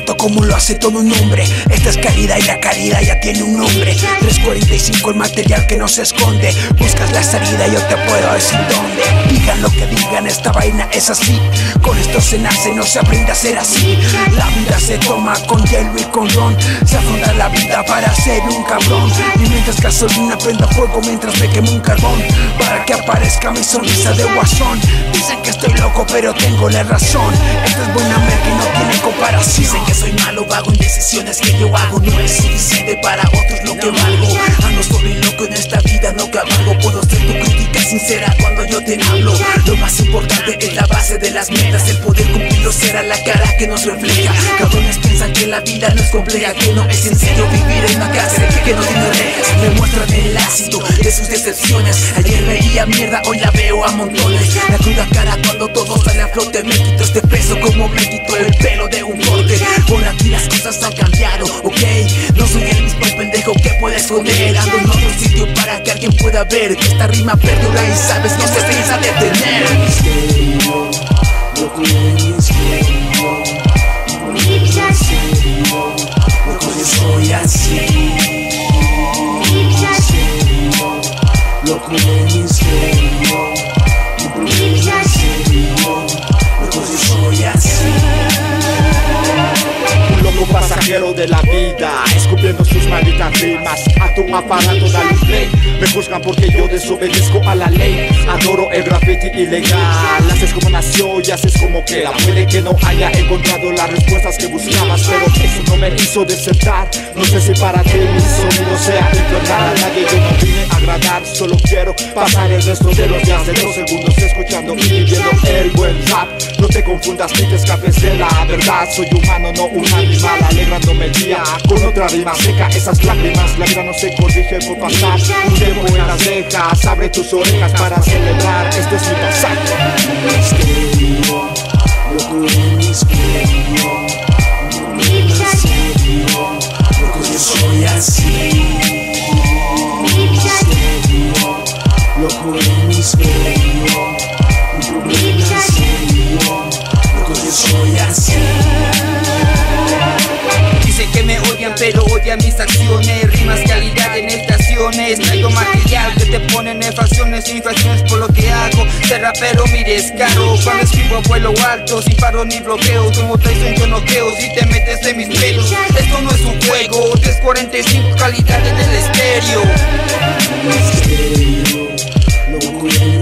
cierto como lo hace todo un hombre. Esta es calidad y la calidad ya tiene un nombre. 345 el material que no se esconde. Buscas la salida, yo te puedo decir dónde. Digan lo que digan, esta vaina es así. Con esto se nace, no se aprende a ser así. La vida se toma con hielo y con ron. Se afronta la vida para ser un cabrón. Y mientras gasolina prenda fuego mientras me quemo un carbón, para que aparezca mi sonrisa de guasón. Dicen que estoy loco pero tengo la razón. Esta es buena merca y no tiene comparación. Dicen que soy malo, vago en decisiones que yo hago. No es suficiente para otros lo que valgo. Ando solo y loco en esta vida, no cabalgo. Puedo ser tu crítica sincera cuando yo te hablo. Lo más importante es la base de las metas. El poder cumplirlo será la cara que nos refleja. Cabrones piensan que la vida no es compleja, que no es sencillo vivir en una cárcel que no tiene rejas. Me muestran el ácido de sus decepciones. Ayer veía mierda, hoy la veo a montones. La cruda cara cuando todo sale a flote. Me quito este peso como me quito el pelo de un corte. Por aquí las cosas han cambiado, ok. No soy el mismo pendejo que puede esconder. Ando en otro sitio para que alguien pueda ver que esta rima perdura y sabes no se piensa detener. Misterio, loco de misterio, misterio, loco yo soy así. Misterio, loco de misterio, misterio, loco yo soy así. Loco pasajero de la vida, escupiendo sus malditas rimas. A tu aparato dale un play. Me juzgan porque yo desobedezco a la ley. Adoro el graffiti ilegal. Haces como nació y haces como queda. Puede que no haya encontrado las respuestas que buscabas, pero eso no me hizo desertar. No sé si para ti mi sonido sea infernal. A nadie yo no vine a agradar, solo quiero pasar el resto de los días de 2 segundos escuchando y viviendo el buen rap. No te confundas ni te escapes de la verdad. Soy humano, no un animal, alegrándome el día con otra rima seca. Esas lágrimas, la vida no se corrige por pasar un tiempo en las cejas. Abre tus orejas para celebrar, este es mi pasaje. Misterio, loco de misterio, misterio, loco yo soy así. Misterio, loco de misterio, misterio, loco yo soy así. Dicen que me odian pero odian mis acciones. Rimas, calidad en estaciones. Traigo material que te ponen en fracciones. Infracciones por lo que hago. Ser rapero mires caro. Cuando escribo a vuelo alto, sin paro ni bloqueos. Como traición yo noqueo si te metes en mis pelos. Esto no es un juego. 345 calidad en el estéreo. Misterio, loco de